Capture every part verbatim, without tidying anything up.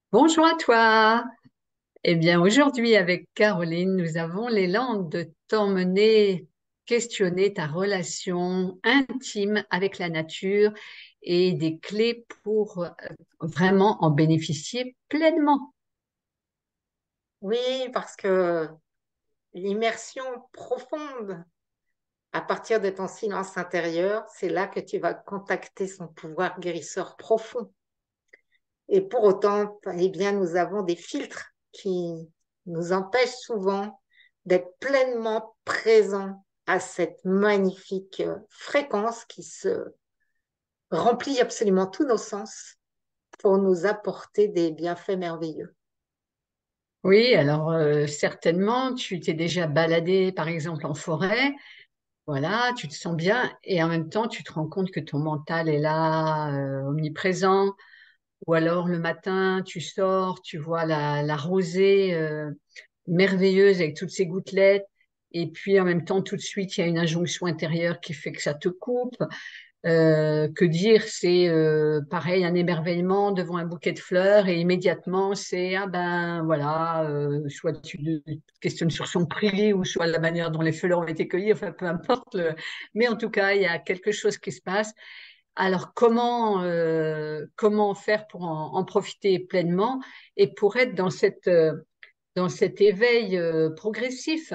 Bonjour à toi. Eh bien, aujourd'hui, avec Caroline, nous avons l'élan de t'emmener questionner ta relation intime avec la nature et des clés pour euh, vraiment en bénéficier pleinement. Oui, parce que l'immersion profonde, à partir de ton silence intérieur, c'est là que tu vas contacter son pouvoir guérisseur profond. Et pour autant, eh bien, nous avons des filtres qui nous empêchent souvent d'être pleinement présents à cette magnifique euh, fréquence qui se remplit absolument tous nos sens pour nous apporter des bienfaits merveilleux. Oui, alors euh, certainement, tu t'es déjà baladé, par exemple, en forêt. Voilà, tu te sens bien et en même temps, tu te rends compte que ton mental est là, euh, omniprésent. Ou alors le matin, tu sors, tu vois la, la rosée euh, merveilleuse avec toutes ces gouttelettes. Et puis en même temps, tout de suite, il y a une injonction intérieure qui fait que ça te coupe. Euh, que dire, c'est euh, pareil, un émerveillement devant un bouquet de fleurs et immédiatement, c'est ah ben voilà, euh, soit tu te questionnes sur son prix ou soit la manière dont les fleurs ont été cueillies, enfin peu importe. Le- Mais en tout cas, il y a quelque chose qui se passe. Alors, comment, euh, comment faire pour en, en profiter pleinement et pour être dans cette, euh, dans cet éveil euh, progressif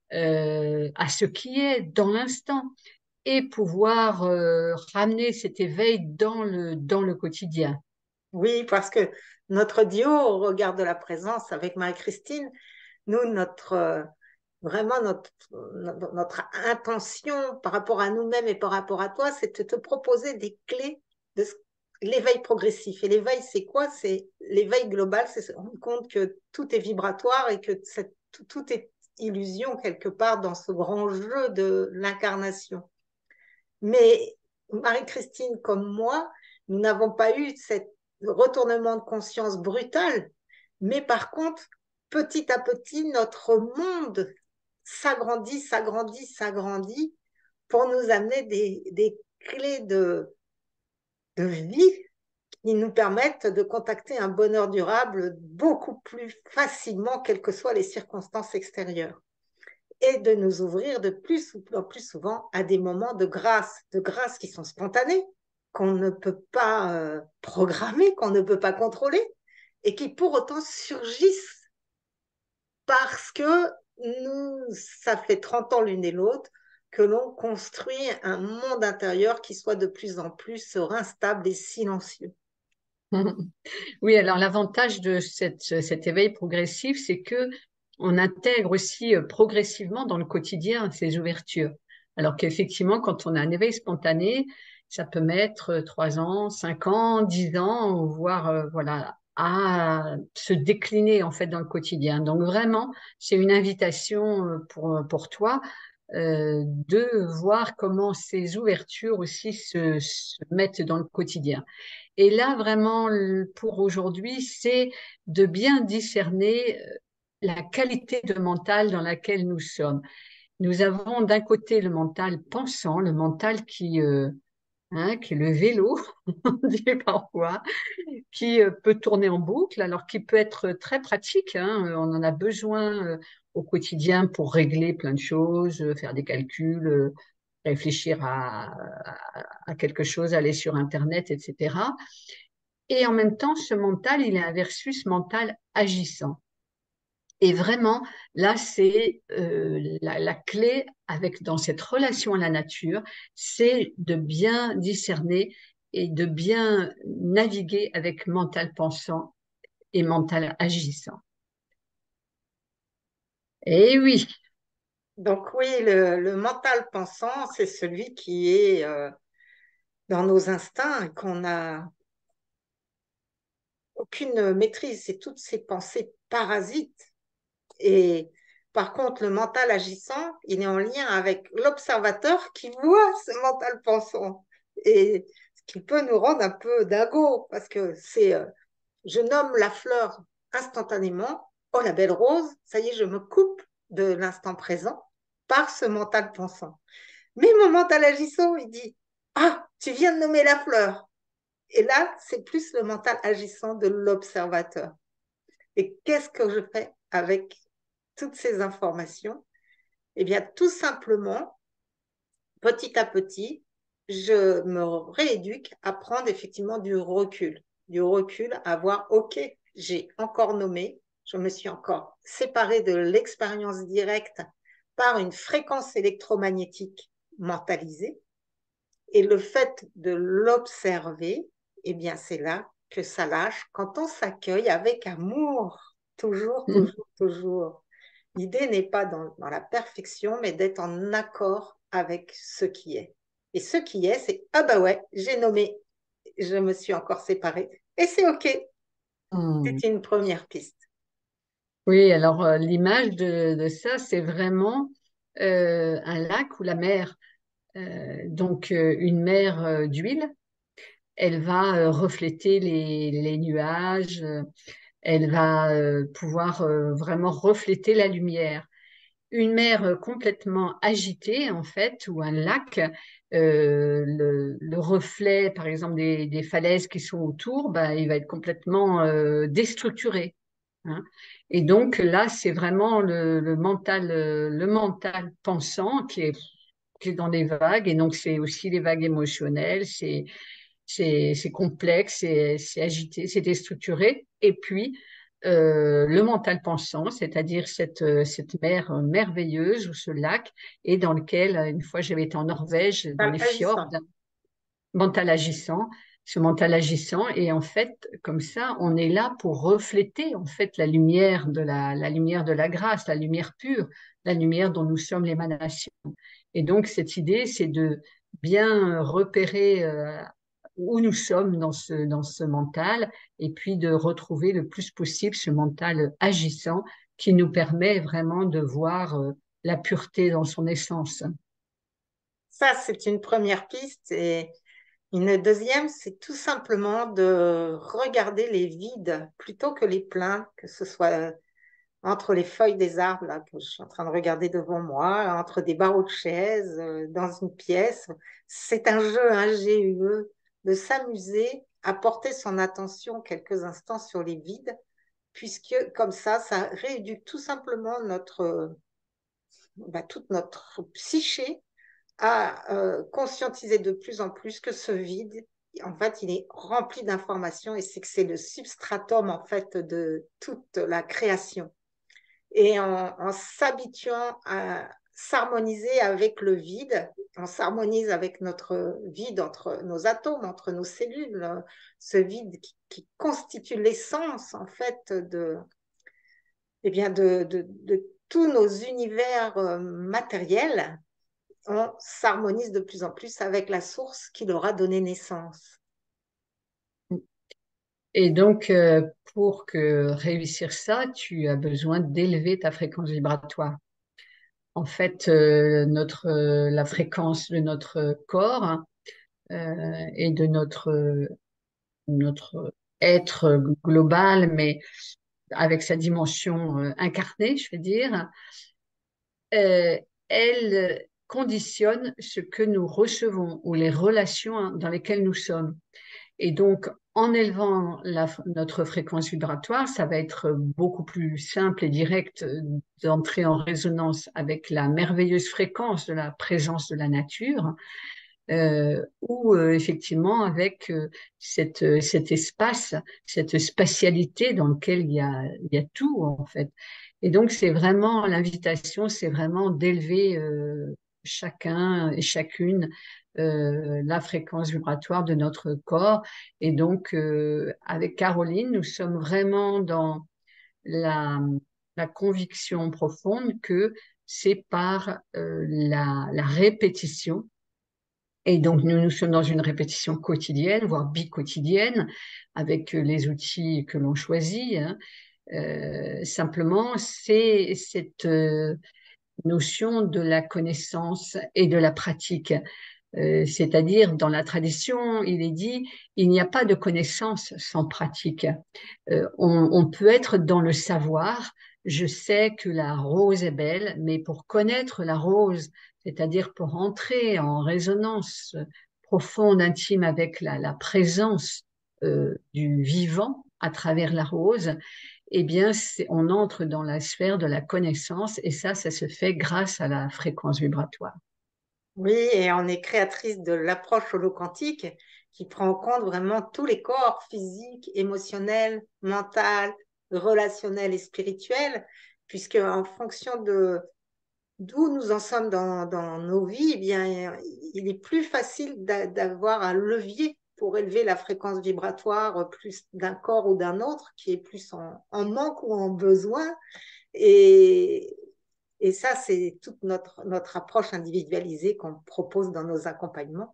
euh, à ce qui est dans l'instant et pouvoir euh, ramener cet éveil dans le, dans le quotidien. Oui, parce que notre duo au regard de la présence avec Marie-Christine, nous, notre, euh, vraiment notre, notre, notre intention par rapport à nous-mêmes et par rapport à toi, c'est de te proposer des clés de ce- l'éveil progressif. Et l'éveil, c'est quoi? C'est l'éveil global, c'est se rendre compte que tout est vibratoire et que cette- tout, tout est illusion quelque part dans ce grand jeu de l'incarnation. Mais Marie-Christine comme moi, nous n'avons pas eu cet retournement de conscience brutal, mais par contre, petit à petit, notre monde s'agrandit, s'agrandit, s'agrandit pour nous amener des, des clés de, de vie qui nous permettent de contacter un bonheur durable beaucoup plus facilement, quelles que soient les circonstances extérieures et de nous ouvrir de plus en plus souvent à des moments de grâce, de grâce qui sont spontanés, qu'on ne peut pas euh, programmer, qu'on ne peut pas contrôler, et qui pour autant surgissent parce que nous, ça fait trente ans l'une et l'autre que l'on construit un monde intérieur qui soit de plus en plus serein, stable et silencieux. Oui, alors l'avantage de cette, cet éveil progressif, c'est que on intègre aussi euh, progressivement dans le quotidien ces ouvertures. Alors qu'effectivement, quand on a un éveil spontané, ça peut mettre euh, trois ans, cinq ans, dix ans, voire euh, voilà, à se décliner en fait dans le quotidien. Donc vraiment, c'est une invitation euh, pour pour toi euh, de voir comment ces ouvertures aussi se, se mettent dans le quotidien. Et là, vraiment, le- pour aujourd'hui, c'est de bien discerner euh, la qualité de mental dans laquelle nous sommes. Nous avons d'un côté le mental pensant, le mental qui, euh, hein, qui est le vélo, on dit parfois, qui euh, peut tourner en boucle, alors qui peut être très pratique, hein, euh, on en a besoin euh, au quotidien pour régler plein de choses, euh, faire des calculs, euh, réfléchir à, à, à quelque chose, aller sur Internet, et cetera. Et en même temps, ce mental, il est un versus mental agissant. Et vraiment, là, c'est euh, la, la clé avec dans cette relation à la nature, c'est de bien discerner et de bien naviguer avec mental pensant et mental agissant. Et oui, Donc oui, le, le mental pensant, c'est celui qui est euh, dans nos instincts et qu'on a aucune maîtrise, c'est toutes ces pensées parasites. Et par contre, le mental agissant, il est en lien avec l'observateur qui voit ce mental pensant. Et ce qui peut nous rendre un peu dingo, parce que c'est, euh, je nomme la fleur instantanément, oh la belle rose, ça y est, je me coupe de l'instant présent par ce mental pensant. Mais mon mental agissant, il dit, ah, tu viens de nommer la fleur. Et là, c'est plus le mental agissant de l'observateur. Et qu'est-ce que je fais avec toutes ces informations? Eh bien, tout simplement, petit à petit, je me rééduque à prendre effectivement du recul. Du recul, à voir, OK, j'ai encore nommé, je me suis encore séparée de l'expérience directe par une fréquence électromagnétique mentalisée. Et le fait de l'observer, eh bien, c'est là que ça lâche quand on s'accueille avec amour. Toujours, toujours, toujours. L'idée n'est pas dans, dans la perfection, mais d'être en accord avec ce qui est. Et ce qui est, c'est ah bah ouais, j'ai nommé, je me suis encore séparée. Et c'est OK. Hmm. C'est une première piste. Oui, alors euh, l'image de, de ça, c'est vraiment euh, un lac ou la mer. Euh, donc euh, une mer euh, d'huile, elle va euh, refléter les, les nuages, euh, elle va euh, pouvoir euh, vraiment refléter la lumière. Une mer euh, complètement agitée, en fait, ou un lac, euh, le, le reflet, par exemple, des, des falaises qui sont autour, bah, il va être complètement euh, déstructuré, hein. Et donc là, c'est vraiment le, le mental, euh, le mental pensant qui est, qui est dans les vagues. Et donc, c'est aussi les vagues émotionnelles, c'est, c'est, c'est complexe, c'est, c'est agité, c'est déstructuré. Et puis, euh, le mental pensant, c'est-à-dire cette, euh, cette mer euh, merveilleuse ou ce lac, et dans lequel, euh, une fois, j'avais été en Norvège, dans les fjords, Agissant. mental agissant, ce mental agissant, et en fait, comme ça, on est là pour refléter en fait la lumière de la, la lumière de la grâce, la lumière pure, la lumière dont nous sommes l'émanation. Et donc, cette idée, c'est de bien repérer euh, où nous sommes dans ce, dans ce mental, et puis de retrouver le plus possible ce mental agissant qui nous permet vraiment de voir euh, la pureté dans son essence. Ça, c'est une première piste. Et une deuxième, c'est tout simplement de regarder les vides plutôt que les pleins, que ce soit entre les feuilles des arbres là, que je suis en train de regarder devant moi, entre des barreaux de chaises, euh, dans une pièce. C'est un jeu, un G U E, de s'amuser à porter son attention quelques instants sur les vides, puisque comme ça, ça rééduque tout simplement notre, bah, toute notre psyché à euh, conscientiser de plus en plus que ce vide, en fait, il est rempli d'informations et c'est que c'est le substratum, en fait, de toute la création. Et en, en s'habituant à s'harmoniser avec le vide, on s'harmonise avec notre vide entre nos atomes, entre nos cellules, ce vide qui, qui constitue l'essence, en fait, de, eh bien de, de, de tous nos univers euh, matériels. On s'harmonise de plus en plus avec la source qui leur a donné naissance. Et donc, euh, pour que réussir ça, tu as besoin d'élever ta fréquence vibratoire. En fait, euh, notre, euh, la fréquence de notre corps hein, euh, et de notre, notre être global, mais avec sa dimension euh, incarnée, je veux dire, euh, elle conditionne ce que nous recevons ou les relations dans lesquelles nous sommes. Et donc, en élevant la, notre fréquence vibratoire, ça va être beaucoup plus simple et direct d'entrer en résonance avec la merveilleuse fréquence de la présence de la nature, euh, ou euh, effectivement avec euh, cette, euh, cet espace, cette spatialité dans lequel il y a, il y a tout en fait. Et donc, c'est vraiment l'invitation, c'est vraiment d'élever euh, chacun et chacune euh, la fréquence vibratoire de notre corps. Et donc, euh, avec Caroline, nous sommes vraiment dans la, la conviction profonde que c'est par euh, la, la répétition. Et donc, nous, nous sommes dans une répétition quotidienne, voire bi-quotidienne, avec euh, les outils que l'on choisit, hein. Euh, simplement, c'est cette euh, notion de la connaissance et de la pratique. Euh, c'est-à-dire, dans la tradition, il est dit, il n'y a pas de connaissance sans pratique. Euh, on, on peut être dans le savoir. Je sais que la rose est belle, mais pour connaître la rose, c'est-à-dire pour entrer en résonance profonde, intime avec la, la présence euh, du vivant à travers la rose, eh bien, on entre dans la sphère de la connaissance et ça, ça se fait grâce à la fréquence vibratoire. Oui, et on est créatrice de l'approche holoquantique qui prend en compte vraiment tous les corps physiques, émotionnels, mentaux, relationnels et spirituels, puisque en fonction de d'où nous en sommes dans, dans nos vies, eh bien, il est plus facile d'avoir un levier pour élever la fréquence vibratoire plus d'un corps ou d'un autre qui est plus en, en manque ou en besoin. Et, et ça, c'est toute notre, notre approche individualisée qu'on propose dans nos accompagnements.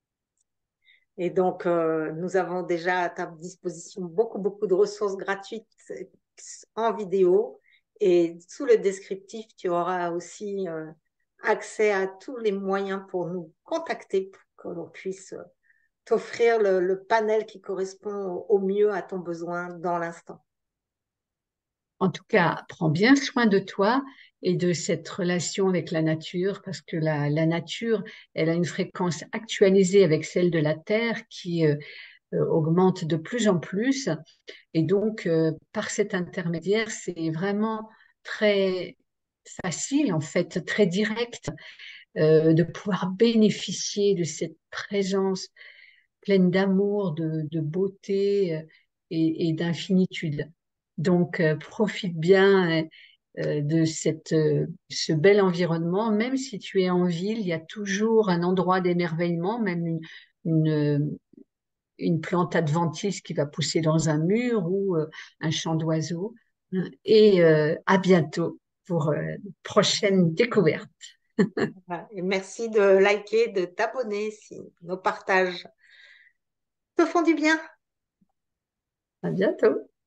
Et donc, euh, nous avons déjà à ta disposition beaucoup, beaucoup de ressources gratuites en vidéo. Et sous le descriptif, tu auras aussi euh, accès à tous les moyens pour nous contacter pour que l'on puisse t'offrir le, le panel qui correspond au mieux à ton besoin dans l'instant. En tout cas, prends bien soin de toi et de cette relation avec la nature, parce que la, la nature, elle a une fréquence actualisée avec celle de la Terre qui euh, euh, augmente de plus en plus. Et donc, euh, par cet intermédiaire, c'est vraiment très facile, en fait, très direct, euh, de pouvoir bénéficier de cette présence pleine d'amour, de, de beauté euh, et, et d'infinitude. Donc, euh, profite bien euh, de cette, euh, ce bel environnement. Même si tu es en ville, il y a toujours un endroit d'émerveillement, même une, une, une plante adventice qui va pousser dans un mur ou euh, un chant d'oiseaux. Et euh, à bientôt pour euh, une prochaine découverte. Et merci de liker, de t'abonner si nos partages te font du bien. À bientôt.